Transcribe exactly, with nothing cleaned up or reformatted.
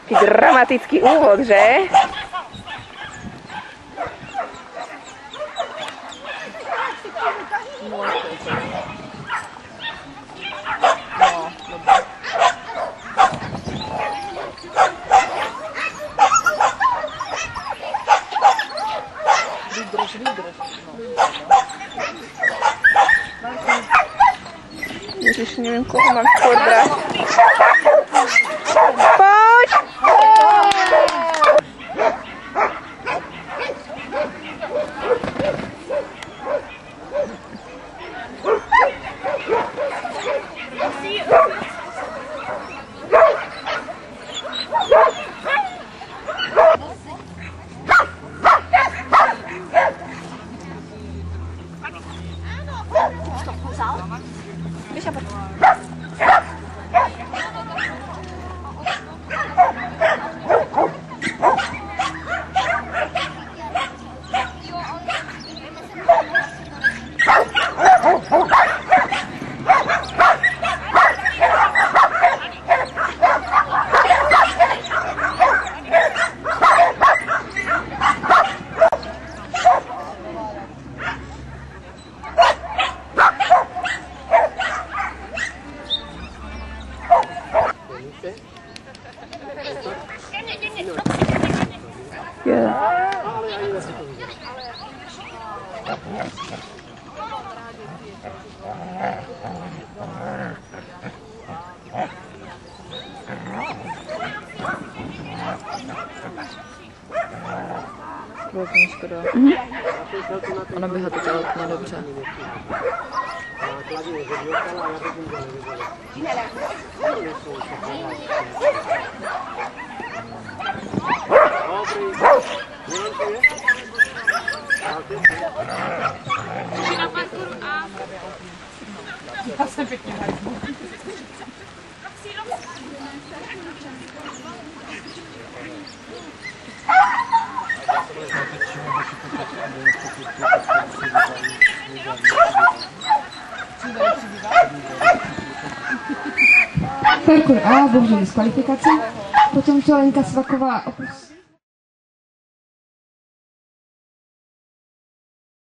Taký dramatický úvod, že? Vydrž, vydrž. Ježiš, neviem, koho mám skôr brať. Poď! Velmi škoda. Mm-hmm. Ona běhá teď ale dobře. Já jsem pěkně hajzmu. Parkour A, bohužel diskvalifikace. Potom to Lenka Svaková opustila.